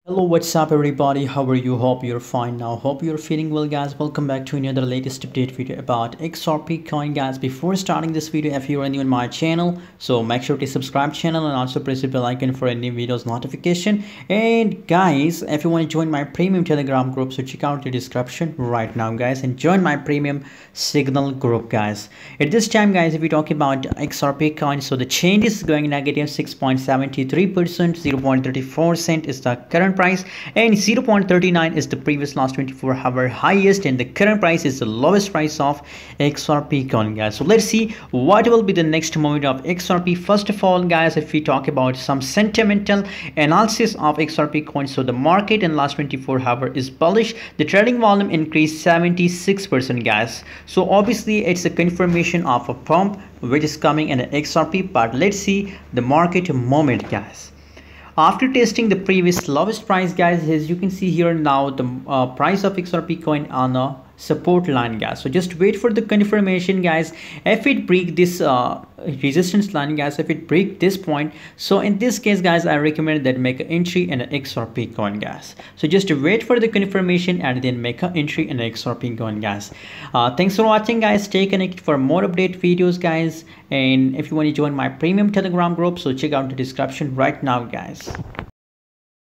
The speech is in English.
Hello, what's up everybody? How are you? Hope you're fine now. Hope you're feeling well, guys. Welcome back to another latest update video about XRP coin, guys. Before starting this video, if you are new in my channel, so make sure to subscribe channel and also press the bell icon for any videos notification. And guys, if you want to join my premium telegram group, so check out the description right now, guys, and join my premium signal group, guys. At this time, guys, if we talk about XRP coin, so the change is going negative 6.73%, 0.34 cent is the current price, and 0.39 is the previous last 24-hour highest, and the current price is the lowest price of XRP coin, guys. So let's see what will be the next movement of XRP. First of all, guys, if we talk about some sentimental analysis of XRP coin, so the market in last 24-hour is bullish. The trading volume increased 76%, guys. So obviously it's a confirmation of a pump which is coming in XRP, but let's see the market movement, guys. After testing the previous lowest price, guys, as you can see here now, the price of XRP coin on a support line, guys. So just wait for the confirmation, guys. If it break this resistance line, guys, if it break this point, so in this case, guys, I recommend that make an entry in an XRP coin, guys. So just wait for the confirmation and then make an entry in an XRP coin, guys. Thanks for watching, guys. Stay connected for more update videos, guys. And if you want to join my premium telegram group, so check out the description right now, guys.